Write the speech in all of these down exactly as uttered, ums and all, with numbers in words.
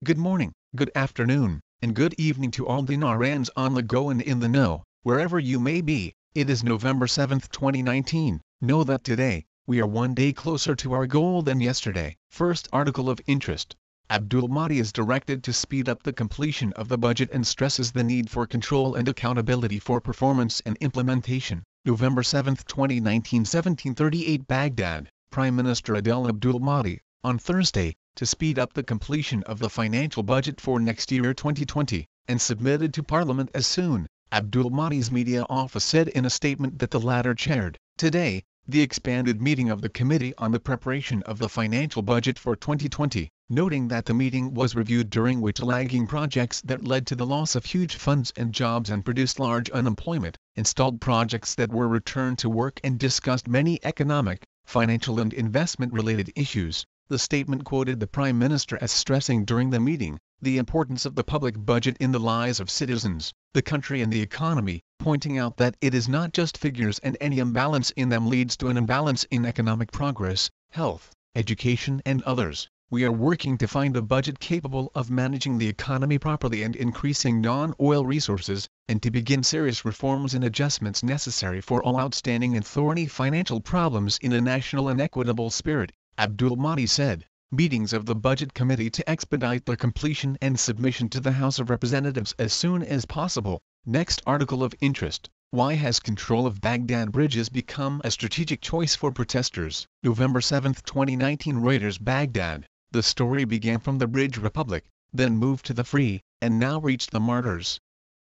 Good morning, good afternoon, and good evening to all Dinarans on the go and in the know, wherever you may be. It is November seventh twenty nineteen. Know that today, we are one day closer to our goal than yesterday. First article of interest. Abdul-Mahdi is directed to speed up the completion of the budget and stresses the need for control and accountability for performance and implementation. November seventh twenty nineteen, seventeen thirty-eight Baghdad, Prime Minister Adel Abdul-Mahdi, on Thursday, to speed up the completion of the financial budget for next year twenty twenty, and submitted to Parliament as soon. Abdul-Mahdi's media office said in a statement that the latter chaired, today, the expanded meeting of the Committee on the Preparation of the Financial Budget for twenty twenty, noting that the meeting was reviewed during which lagging projects that led to the loss of huge funds and jobs and produced large unemployment, installed projects that were returned to work and discussed many economic, financial and investment-related issues. The statement quoted the Prime Minister as stressing during the meeting, the importance of the public budget in the lives of citizens, the country and the economy, pointing out that it is not just figures and any imbalance in them leads to an imbalance in economic progress, health, education and others. We are working to find a budget capable of managing the economy properly and increasing non-oil resources, and to begin serious reforms and adjustments necessary for all outstanding and thorny financial problems in a national and equitable spirit, Abdul-Mahdi said. Meetings of the Budget Committee to expedite the completion and submission to the House of Representatives as soon as possible. Next article of interest. Why has control of Baghdad bridges become a strategic choice for protesters? November seventh twenty nineteen Reuters Baghdad. The story began from the Bridge Republic, then moved to the Free, and now reached the Martyrs.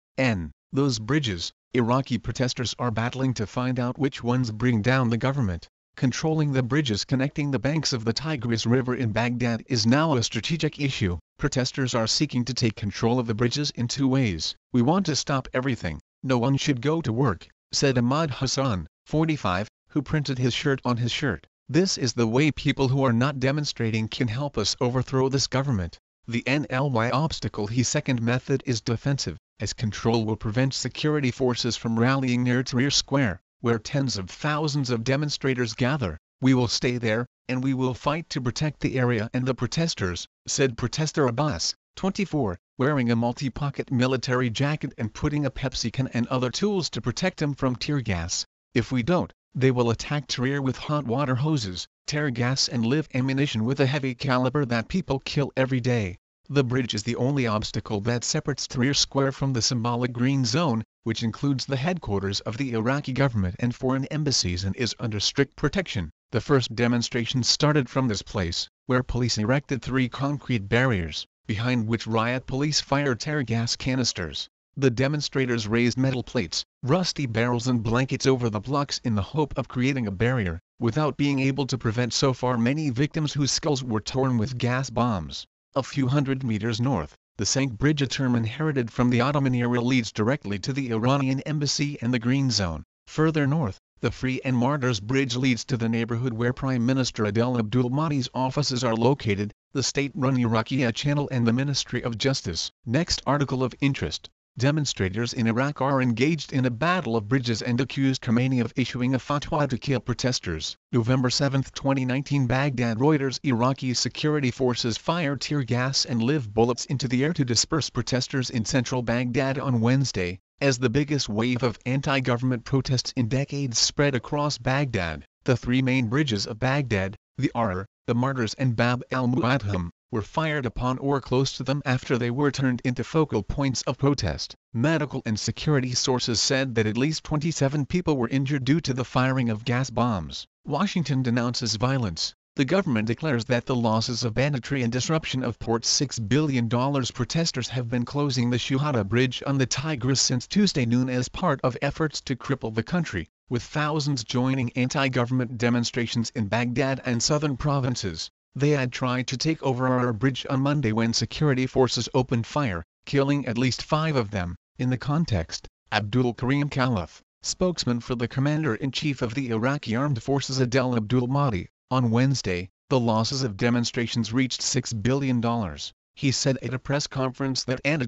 N. Those bridges, Iraqi protesters are battling to find out which ones bring down the government. Controlling the bridges connecting the banks of the Tigris River in Baghdad is now a strategic issue. Protesters are seeking to take control of the bridges in two ways. We want to stop everything. No one should go to work, said Ahmad Hassan, forty-five, who printed his shirt on his shirt. This is the way people who are not demonstrating can help us overthrow this government. The N L Y obstacle his second method is defensive, as control will prevent security forces from rallying near Tahrir Square, where tens of thousands of demonstrators gather. We will stay there, and we will fight to protect the area and the protesters, said protester Abbas, twenty-four, wearing a multi-pocket military jacket and putting a Pepsi can and other tools to protect him from tear gas. If we don't, they will attack Tahrir with hot water hoses, tear gas and live ammunition with a heavy caliber that people kill every day. The bridge is the only obstacle that separates Tahrir Square from the symbolic green zone, which includes the headquarters of the Iraqi government and foreign embassies and is under strict protection. The first demonstration started from this place, where police erected three concrete barriers, behind which riot police fired tear gas canisters. The demonstrators raised metal plates, rusty barrels and blankets over the blocks in the hope of creating a barrier, without being able to prevent so far many victims whose skulls were torn with gas bombs. A few hundred meters north, the Sank Bridge, a term inherited from the Ottoman era, leads directly to the Iranian embassy and the Green Zone. Further north, the Free and Martyrs Bridge leads to the neighborhood where Prime Minister Adel Abdul-Mahdi's offices are located, the state-run Iraqi Channel and the Ministry of Justice. Next article of interest. Demonstrators in Iraq are engaged in a battle of bridges and accused Khamenei of issuing a fatwa to kill protesters. November seventh twenty nineteen Baghdad Reuters Iraqi security forces fired tear gas and live bullets into the air to disperse protesters in central Baghdad on Wednesday, as the biggest wave of anti-government protests in decades spread across Baghdad. The three main bridges of Baghdad, the Ar, the Martyrs and Bab al-Mu'adham, were fired upon or close to them after they were turned into focal points of protest. Medical and security sources said that at least twenty-seven people were injured due to the firing of gas bombs. Washington denounces violence. The government declares that the losses of banditry and disruption of ports six billion dollars. Protesters have been closing the Shuhada Bridge on the Tigris since Tuesday noon as part of efforts to cripple the country, with thousands joining anti-government demonstrations in Baghdad and southern provinces. They had tried to take over our bridge on Monday when security forces opened fire, killing at least five of them. In the context, Abdul Karim Khalaf, spokesman for the Commander-in-Chief of the Iraqi Armed Forces Adel Abdul-Mahdi, on Wednesday, the losses of demonstrations reached six billion dollars. He said at a press conference that banditry,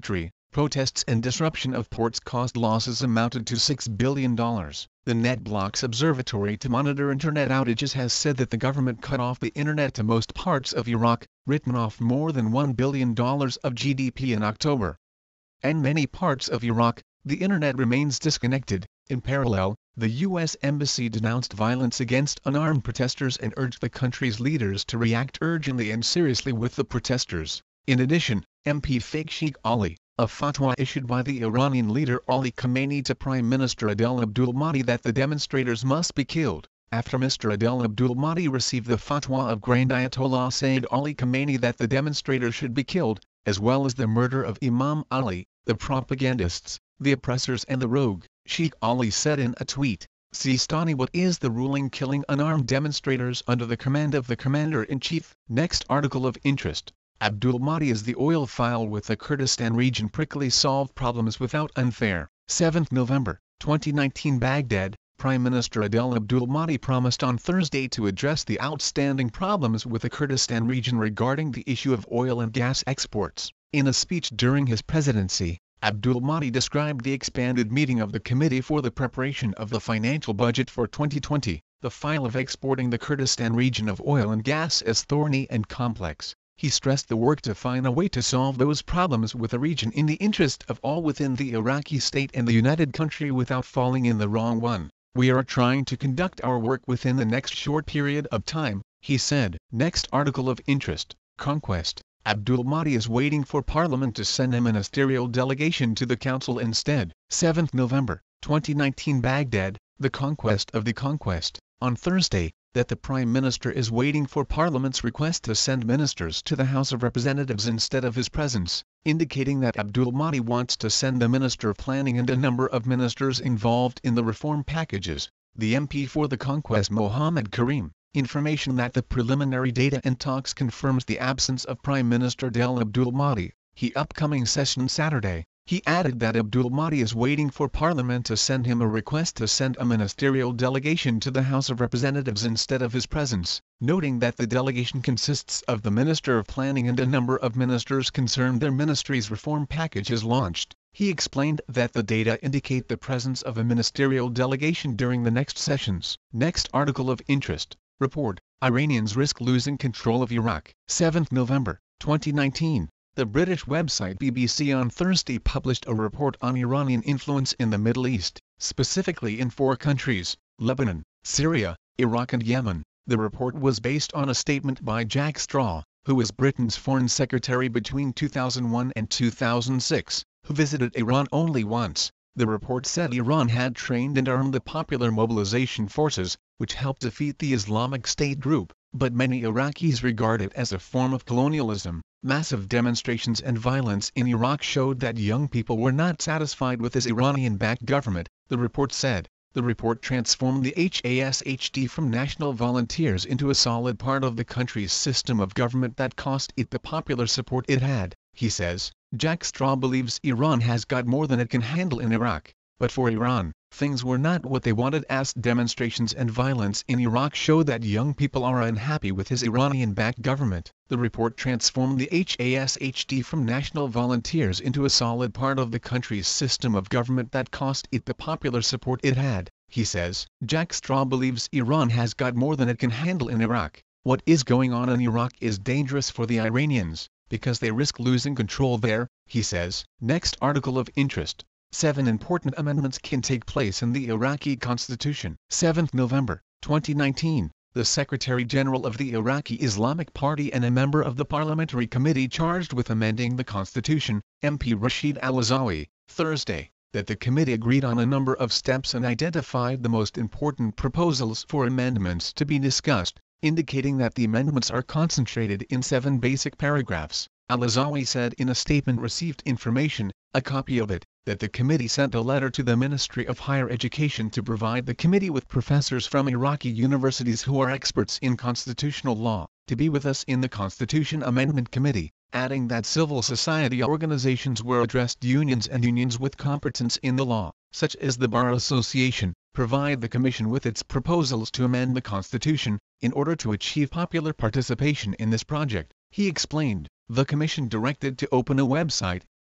Protests and disruption of ports caused losses amounted to six billion dollars. The NetBlocks Observatory to monitor internet outages has said that the government cut off the internet to most parts of Iraq, written off more than one billion dollars of G D P in October. In many parts of Iraq, the internet remains disconnected. In parallel, the U S Embassy denounced violence against unarmed protesters and urged the country's leaders to react urgently and seriously with the protesters. In addition, M P Fake Sheikh Ali, a fatwa issued by the Iranian leader Ali Khamenei to Prime Minister Adel Abdul-Mahdi that the demonstrators must be killed, after Mister Adel Abdul-Mahdi received the fatwa of Grand Ayatollah Sayyid Ali Khamenei that the demonstrators should be killed, as well as the murder of Imam Ali, the propagandists, the oppressors and the rogue. Sheikh Ali said in a tweet, "Sistani, what is the ruling killing unarmed demonstrators under the command of the Commander-in-Chief?" Next article of interest. Abdul-Mahdi is the oil file with the Kurdistan region prickly solved problems without unfair. seventh November, twenty nineteen Baghdad, Prime Minister Adel Abdul-Mahdi promised on Thursday to address the outstanding problems with the Kurdistan region regarding the issue of oil and gas exports. In a speech during his presidency, Abdul-Mahdi described the expanded meeting of the Committee for the Preparation of the Financial Budget for twenty twenty, the file of exporting the Kurdistan region of oil and gas, as thorny and complex. He stressed the work to find a way to solve those problems with the region in the interest of all within the Iraqi state and the united country without falling in the wrong one. "We are trying to conduct our work within the next short period of time," he said. Next article of interest. Conquest. Abdul-Mahdi is waiting for Parliament to send a ministerial delegation to the Council instead. seventh November, twenty nineteen Baghdad, the conquest of the conquest. On Thursday, that the Prime Minister is waiting for Parliament's request to send ministers to the House of Representatives instead of his presence, indicating that Abdul-Mahdi wants to send the Minister of Planning and a number of ministers involved in the reform packages. The M P for the conquest Mohammed Karim, information that the preliminary data and talks confirms the absence of Prime Minister Adel Abdul-Mahdi. He upcoming session Saturday. He added that Abdul-Mahdi is waiting for Parliament to send him a request to send a ministerial delegation to the House of Representatives instead of his presence, noting that the delegation consists of the Minister of Planning and a number of ministers concerned their ministry's reform package is launched. He explained that the data indicate the presence of a ministerial delegation during the next sessions. Next article of interest. Report, Iranians risk losing control of Iraq. seventh November, twenty nineteen. The British website B B C on Thursday published a report on Iranian influence in the Middle East, specifically in four countries, Lebanon, Syria, Iraq and Yemen. The report was based on a statement by Jack Straw, who was Britain's Foreign Secretary between two thousand one and two thousand six, who visited Iran only once. The report said Iran had trained and armed the Popular Mobilization Forces, which helped defeat the Islamic State group, but many Iraqis regard it as a form of colonialism. Massive demonstrations and violence in Iraq showed that young people were not satisfied with this Iranian-backed government, the report said. The report transformed the H A S H D from national volunteers into a solid part of the country's system of government that cost it the popular support it had, he says. Jack Straw believes Iran has got more than it can handle in Iraq, but for Iran, things were not what they wanted as demonstrations and violence in Iraq show that young people are unhappy with his Iranian-backed government. The report transformed the H A S H D from national volunteers into a solid part of the country's system of government that cost it the popular support it had, he says. Jack Straw believes Iran has got more than it can handle in Iraq. What is going on in Iraq is dangerous for the Iranians, because they risk losing control there, he says. Next article of interest. Seven important amendments can take place in the Iraqi constitution. seventh November, twenty nineteen. The Secretary-General of the Iraqi Islamic Party and a member of the parliamentary committee charged with amending the constitution, M P Rashid Al-Azawi, Thursday, that the committee agreed on a number of steps and identified the most important proposals for amendments to be discussed, indicating that the amendments are concentrated in seven basic paragraphs. Al-Azawi said in a statement received information, a copy of it, that the committee sent a letter to the Ministry of Higher Education to provide the committee with professors from Iraqi universities who are experts in constitutional law, to be with us in the Constitution Amendment Committee, adding that civil society organizations were addressed unions and unions with competence in the law, such as the Bar Association, provide the Commission with its proposals to amend the Constitution, in order to achieve popular participation in this project. He explained, the Commission directed to open a website,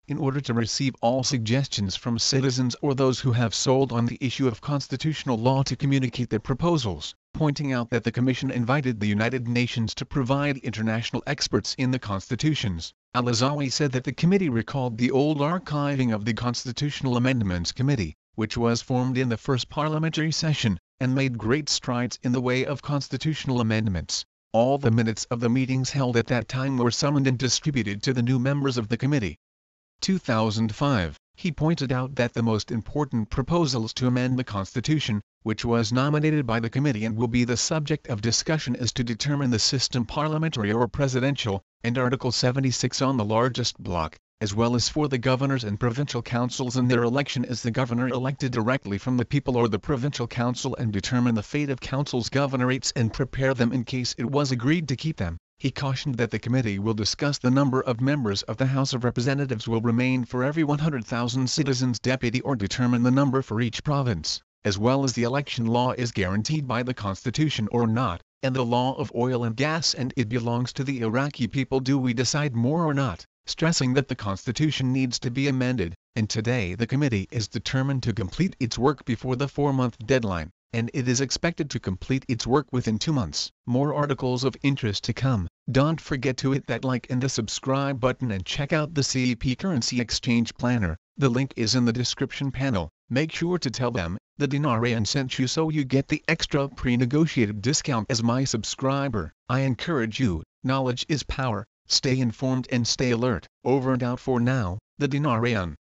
in order to receive all suggestions from citizens or those who have sold on the issue of constitutional law to communicate their proposals, pointing out that the Commission invited the United Nations to provide international experts in the constitutions. Al-Azawi said that the committee recalled the old archiving of the Constitutional Amendments Committee, which was formed in the first parliamentary session, and made great strides in the way of constitutional amendments. All the minutes of the meetings held at that time were summoned and distributed to the new members of the committee. two thousand five, he pointed out that the most important proposals to amend the Constitution, which was nominated by the committee and will be the subject of discussion, is to determine the system parliamentary or presidential, and Article seventy-six on the largest block, as well as for the governors and provincial councils and their election as the governor elected directly from the people or the provincial council, and determine the fate of councils' governorates and prepare them in case it was agreed to keep them. He cautioned that the committee will discuss the number of members of the House of Representatives will remain for every one hundred thousand citizens deputy or determine the number for each province, as well as the election law is guaranteed by the Constitution or not, and the law of oil and gas and it belongs to the Iraqi people, do we decide more or not, stressing that the Constitution needs to be amended, and today the committee is determined to complete its work before the four-month deadline, and it is expected to complete its work within two months. More articles of interest to come. Don't forget to hit that like and the subscribe button and check out the C E P Currency Exchange Planner. The link is in the description panel. Make sure to tell them the Dinarian sent you so you get the extra pre-negotiated discount as my subscriber. I encourage you, knowledge is power. Stay informed and stay alert. Over and out for now, the Dinarian.